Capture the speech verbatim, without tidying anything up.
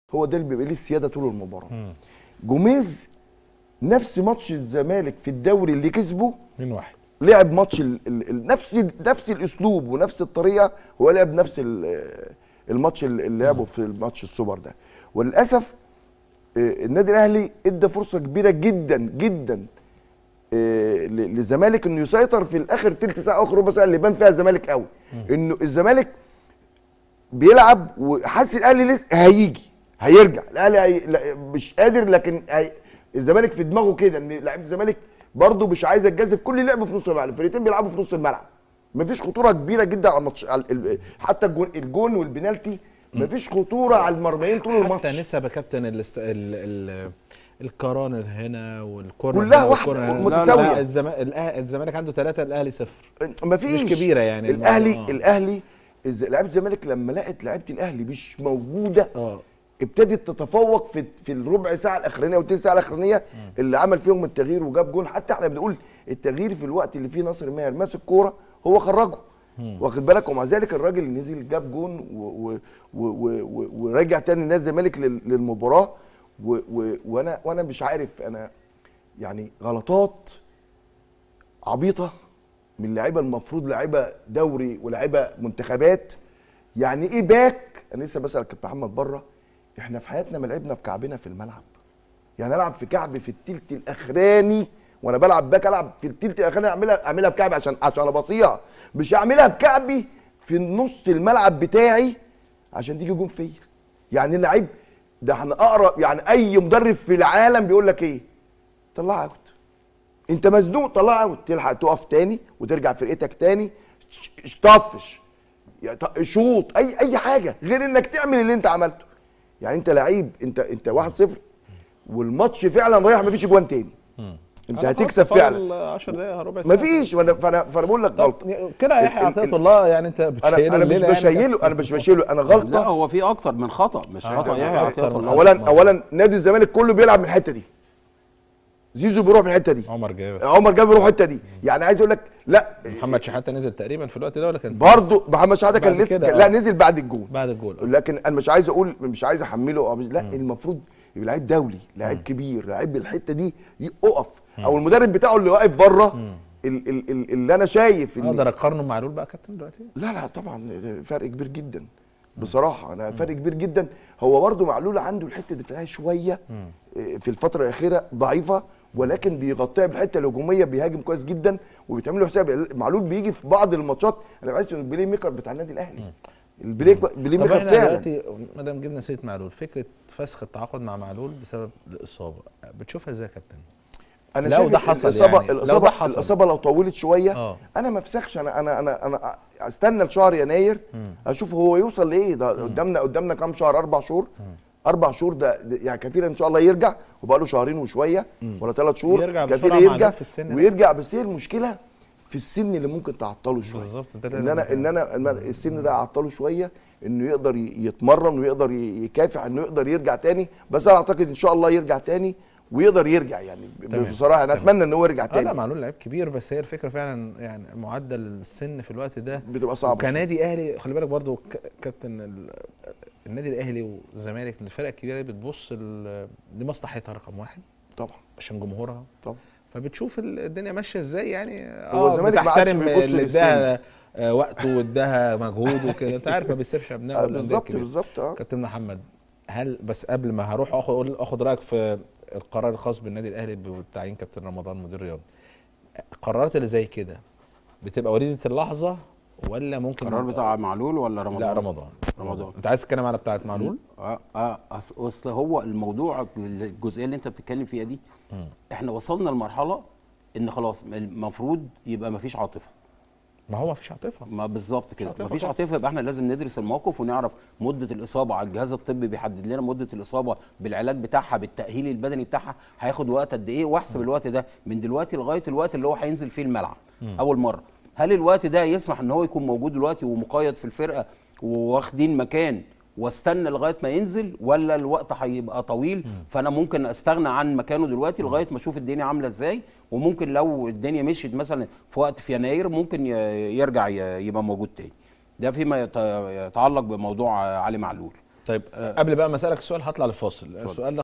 هو ده اللي بيبقى ليه السياده طول المباراه. مم. جوميز نفس ماتش الزمالك في الدوري اللي كسبه من واحد لعب ماتش ال ال نفس نفس الاسلوب ونفس الطريقه، هو لعب نفس الماتش اللي لعبه في الماتش السوبر ده. وللاسف النادي الاهلي ادى فرصه كبيره جدا جدا للزمالك انه يسيطر في الاخر ثلث ساعه اخر ربع ساعه اللي بان فيها الزمالك قوي، انه الزمالك بيلعب وحاسس الاهلي لسه هيجي هيرجع، الاهلي هي مش قادر، لكن هي الزمالك في دماغه كده ان لعيبه الزمالك برضه مش عايزه تجازف، كل لعب في نص الملعب، الفرقتين بيلعبوا في نص الملعب، مفيش خطوره كبيره جدا على الماتش، حتى الجون الجون والبنالتي مفيش خطوره على المرميين طول الماتش. حتى نسب يا كابتن ال ال القران هنا والكورنر كلها واحده متساويه. الزمالك عنده ثلاثه، الاهلي صفر، مفيش مش كبيره يعني. الاهلي آه. الاهلي لعيبه الزمالك لما لقت لعيبه الاهلي مش موجوده اه ابتدت تتفوق في في الربع ساعه الاخرانيه والثلث ساعه الاخرانيه اللي عمل فيهم التغيير وجاب جول. حتى احنا بنقول التغيير في الوقت اللي فيه ناصر ماهر ماسك كوره هو خرجه، واخد بالك، ومع ذلك الراجل اللي نزل جاب جون ورجع تاني نادي الزمالك للمباراه. وانا وانا مش عارف، انا يعني غلطات عبيطه من لعيبه المفروض لعيبه دوري ولاعيبه منتخبات. يعني ايه باك؟ انا لسه بسال كابتن محمد بره، احنا في حياتنا ما لعبنا بكعبنا في الملعب، يعني العب في كعب في الثلث الاخراني وانا بلعب باك، العب في الثلث الاخراني اعملها اعملها بكعبي عشان عشان ابصيها، مش اعملها بكعبي في نص الملعب بتاعي عشان تيجي جون فيا. يعني اللعيب ده احنا اقرب، يعني اي مدرب في العالم بيقول لك ايه؟ طلع اوت، انت مزنوق طلع اوت، تلحق تقف تاني وترجع فرقتك تاني، طفش شوط، اي اي حاجه غير انك تعمل اللي انت عملته. يعني انت لعيب، انت انت واحد صفر والماتش فعلا رايح مفيش اجوان تاني، انت هتكسب فعلا عشر دقايق ربع ساعه مفيش. فانا فانا فانا بقول لك غلطه كده يا يحيى عطيه الله، يعني انت بتشيله. انا, أنا مش بشيله، انا مش بشيله، انا غلطه. لا هو في اكتر من خطا، مش آه خطا يحيى عطيه الله. اولا اولا نادي الزمالك كله بيلعب من الحته دي، زيزو بيروح من الحته دي، عمر جابر عمر جابر بيروح الحته دي. يعني عايز اقول لك لا، محمد شحاته نزل تقريبا في الوقت ده ولا كان برضه؟ محمد شحاته كان لسه لا نزل بعد الجول، بعد الجول. لكن انا مش عايز اقول، مش عايز احمله، لا م. المفروض يبقى لعيب دولي، لعيب كبير، لعيب الحته دي يقف، او المدرب بتاعه اللي واقف بره، اللي انا شايف ان اقدر اقارنه مع معلول بقى كابتن دلوقتي. لا لا طبعا فرق كبير جدا بصراحه، انا فرق كبير جدا. هو برضه معلول عنده الحته الدفاعيه شويه في الفتره الاخيره ضعيفه، ولكن بيغطيها بالحته الهجوميه، بيهاجم كويس جدا وبيتعمل له حساب. معلول بيجي في بعض الماتشات انا بحس ان البلاي ميكر بتاع النادي الاهلي، البلاي بلاي ميكر فعلا. دلوقتي ما دام جبنا سيره معلول، فكره فسخ التعاقد مع معلول بسبب الاصابه بتشوفها ازاي يا كابتن؟ انا لو ده حصل الإصابة يعني الإصابة لو ده حصل الإصابة لو طولت شوية أوه. أنا ما افسخش، أنا أنا أنا أنا أستنى لشهر يناير مم. أشوف هو يوصل لإيه. ده قدامنا قدامنا كام شهر؟ أربع شهور مم. أربع شهور ده يعني كفيل إن شاء الله يرجع، وبقى له شهرين وشوية مم. ولا ثلاث شهور كفيل يرجع ويرجع. بس هي المشكلة في السن اللي ممكن تعطله شوية بالظبط. إن أنا إن أنا السن ده أعطله شوية إنه يقدر يتمرن ويقدر يكافح إنه يقدر يرجع تاني. بس أنا أعتقد إن شاء الله يرجع تاني ويقدر يرجع، يعني بصراحه انا اتمنى ان هو يرجع تاني. لا معلول لعيب كبير، بس هي الفكره فعلا يعني معدل السن في الوقت ده بتبقى صعبه. كنادي اهلي خلي بالك برضو كابتن، النادي الاهلي والزمالك من الفرق الكبيره اللي بتبص لمصلحتها رقم واحد طبعا عشان جمهورها طبعا، فبتشوف الدنيا ماشيه ازاي. يعني هو الزمالك بتحترم اللي اداها وقته واداها مجهود وكده، انت عارف ما بيسيبش ابنائه. بالظبط بالظبط. اه كابتن محمد، هل بس قبل ما هروح اخد اخد رايك في القرار الخاص بالنادي الاهلي بتعيين كابتن رمضان مدير رياضي، القرارات اللي زي كده بتبقى وليده اللحظه ولا ممكن القرار بتاع معلول ولا رمضان؟ لا رمضان. رمضان انت عايز تتكلم على بتاعه معلول؟ اه اه اصل هو الموضوع الجزئيه اللي انت بتتكلم فيها دي م. احنا وصلنا لمرحله ان خلاص المفروض يبقى مفيش عاطفه. ما هو مفيش عاطفه، ما بالظبط كده، مفيش عاطفه. يبقى احنا لازم ندرس الموقف ونعرف مده الاصابه، على الجهاز الطبي بيحدد لنا مده الاصابه بالعلاج بتاعها بالتاهيل البدني بتاعها هياخد وقت قد ايه، واحسب الوقت ده من دلوقتي لغايه الوقت اللي هو هينزل فيه الملعب م. اول مره. هل الوقت ده يسمح ان هو يكون موجود دلوقتي ومقيد في الفرقه وواخدين مكان واستنى لغايه ما ينزل، ولا الوقت هيبقى طويل؟ م. فانا ممكن استغنى عن مكانه دلوقتي لغايه ما اشوف الدنيا عامله ازاي، وممكن لو الدنيا مشيت مثلا في وقت في يناير ممكن يرجع يبقى موجود تاني. ده فيما يتعلق بموضوع علي معلول. طيب قبل بقى ما اسالك السؤال هطلع لفاصل. السؤال ده